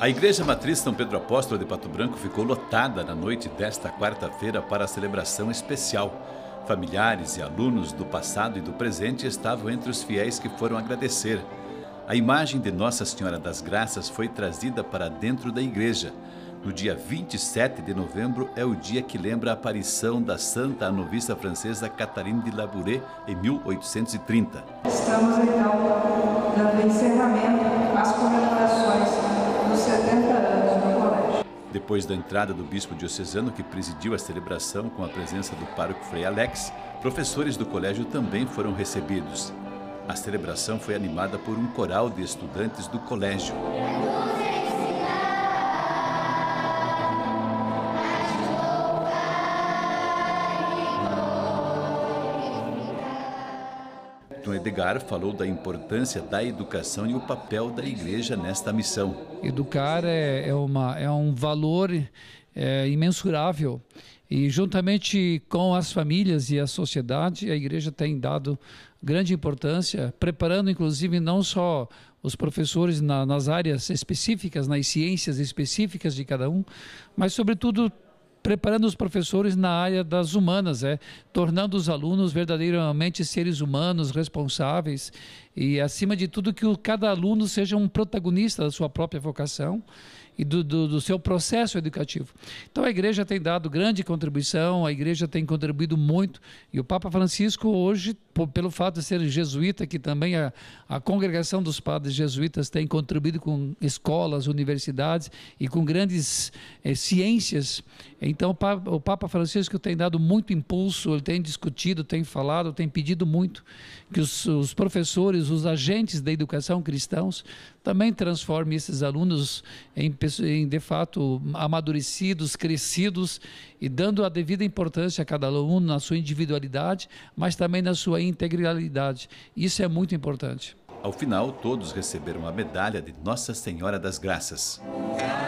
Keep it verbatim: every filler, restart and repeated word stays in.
A Igreja Matriz São Pedro Apóstolo de Pato Branco ficou lotada na noite desta quarta-feira para a celebração especial. Familiares e alunos do passado e do presente estavam entre os fiéis que foram agradecer. A imagem de Nossa Senhora das Graças foi trazida para dentro da igreja. No dia vinte e sete de novembro é o dia que lembra a aparição da Santa Novista Francesa Catherine de Labouré em mil oitocentos e trinta. Estamos então dando encerramento às comemorações dos setenta anos do colégio. Depois da entrada do bispo diocesano, que presidiu a celebração com a presença do pároco Frei Alex, professores do colégio também foram recebidos. A celebração foi animada por um coral de estudantes do colégio. Dom Edgar falou da importância da educação e o papel da igreja nesta missão. Educar é, é, uma, é um valor é, imensurável e juntamente com as famílias e a sociedade, a igreja tem dado grande importância, preparando inclusive não só os professores na, nas áreas específicas, nas ciências específicas de cada um, mas sobretudo preparando os professores na área das humanas, é, tornando os alunos verdadeiramente seres humanos, responsáveis e, acima de tudo, que o, cada aluno seja um protagonista da sua própria vocação e do, do, do seu processo educativo. Então a igreja tem dado grande contribuição, a igreja tem contribuído muito e o Papa Francisco hoje, por, pelo fato de ser jesuíta, que também a, a congregação dos padres jesuítas tem contribuído com escolas, universidades e com grandes eh, ciências. Então o Papa, o Papa Francisco tem dado muito impulso, ele tem discutido, tem falado, tem pedido muito que os, os professores, os agentes da educação cristãos também transformem esses alunos em, em, de fato, amadurecidos, crescidos e dando a devida importância a cada aluno na sua individualidade, mas também na sua integralidade. Isso é muito importante. Ao final, todos receberam a medalha de Nossa Senhora das Graças.